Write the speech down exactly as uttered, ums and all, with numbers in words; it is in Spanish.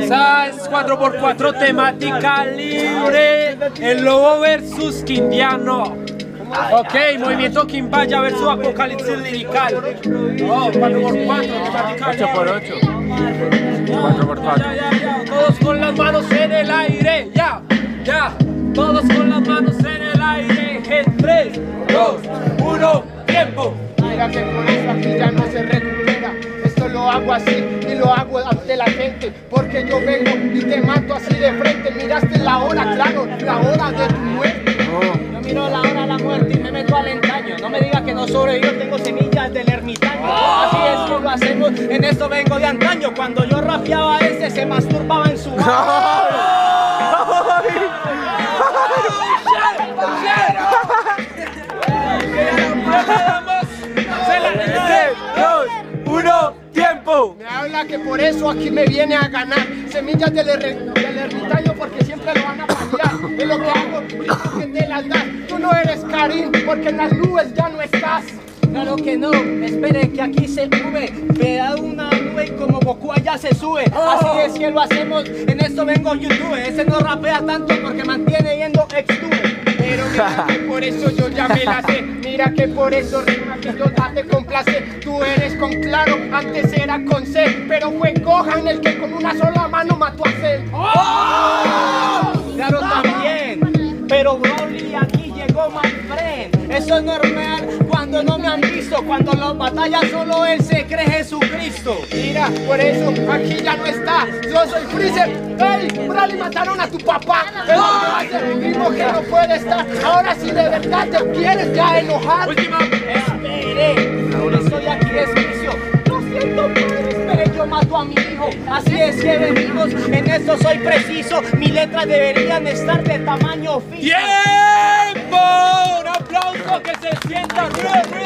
Esa es cuatro por cuatro temática libre. El lobo versus Quindiano. Ok, movimiento Quimbaya versus Apocalipsis Lirical. Oh, cuatro por cuatro temática libre. ocho por ocho. cuatro por cuatro. Ya, ya, ya. Todos con las manos en el aire. Ya, ya. Todos con las manos en el aire. En tres, dos, uno, tiempo. Mira que por eso aquí ya no se recupera. Esto lo hago así y lo hago ante la gente, porque yo vengo y te mato así de frente. Miraste la hora, claro, la hora de tu muerte. Yo miro la hora de la muerte y me meto al engaño. No me digas que no sobrevivo, tengo semillas del ermitaño. Así es como lo hacemos, en esto vengo de antaño. Cuando yo rapeaba ese, se masturbaba en su mano. Uno, tiempo. Me habla que por eso aquí me viene a ganar. Semillas del, er del ermitaño, porque siempre lo van a fallar. Es lo que hago, es que te las das. Tú no eres Karim, porque en las nubes ya no estás. Claro que no, espere que aquí se sube. Me da una nube y como Goku allá se sube. Así es que lo hacemos, en esto vengo YouTube. Ese no rapea tanto porque mantiene yendo ex-tube. Pero mira que por eso yo ya me la sé. Mira que por eso rima que yo ya te complace. Tú eres con claro, antes era con C. Pero fue Gohan el que con una sola mano mató a Cell. ¡Oh! Claro también, pero Broly aquí llegó my friend. Eso es normal cuando no me han visto. Cuando las batallas solo él se cree Jesucristo. Mira, por eso aquí ya no está. Yo soy Freezer. ¡Ey! Broly, mataron a tu papá. Es lo que hace el mismo que no puede estar. Ahora si de verdad te quieres ya enojar. Última. Espere, ahora estoy aquí desvicio. Lo siento, padre, espere, yo mato a mi hijo. Así es que venimos, en esto soy preciso. Mis letras deberían estar de tamaño fijo. ¡Tiempo! Un aplauso que se sienta.